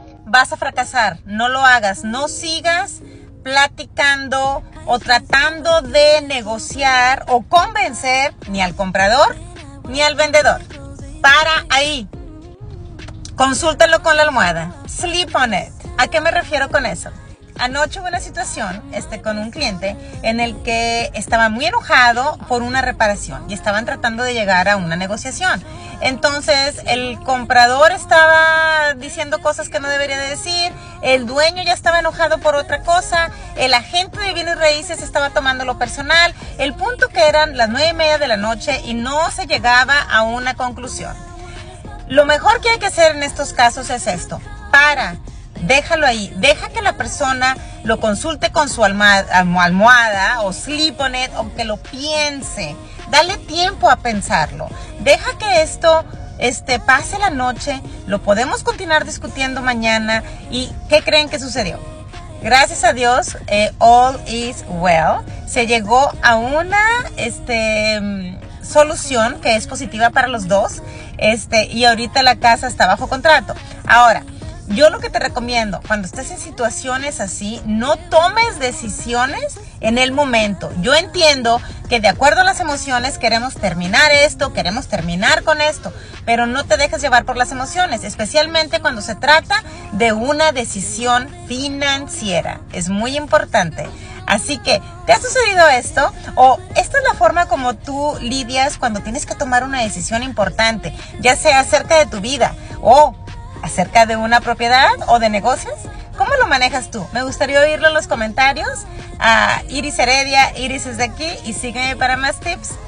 vas a fracasar. No lo hagas, no sigas platicando o tratando de negociar o convencer ni al comprador ni al vendedor. Para ahí. Consúltalo con la almohada. Sleep on it. ¿A qué me refiero con eso? Anoche hubo una situación con un cliente en el que estaba muy enojado por una reparación y estaban tratando de llegar a una negociación. Entonces el comprador estaba diciendo cosas que no debería de decir, el dueño ya estaba enojado por otra cosa, el agente de bienes raíces estaba tomando lo personal. El punto que eran las 9:30 de la noche y no se llegaba a una conclusión. Lo mejor que hay que hacer en estos casos es esto: déjalo ahí, deja que la persona lo consulte con su almohada o sleep on it, o que lo piense. Dale tiempo a pensarlo. Deja que esto pase la noche, lo podemos continuar discutiendo mañana. ¿Y qué creen que sucedió? Gracias a Dios, all is well. Se llegó a una solución que es positiva para los dos, y ahorita la casa está bajo contrato. Ahora, yo lo que te recomiendo, cuando estés en situaciones así, no tomes decisiones en el momento. Yo entiendo que de acuerdo a las emociones queremos terminar esto, queremos terminar con esto, pero no te dejes llevar por las emociones, especialmente cuando se trata de una decisión financiera. Es muy importante. Así que, ¿te ha sucedido esto? ¿O esta es la forma como tú lidias cuando tienes que tomar una decisión importante, ya sea acerca de tu vida o acerca de una propiedad o de negocios? ¿Cómo lo manejas tú? Me gustaría oírlo en los comentarios. Iris Heredia, Iris es de aquí, y sígueme para más tips.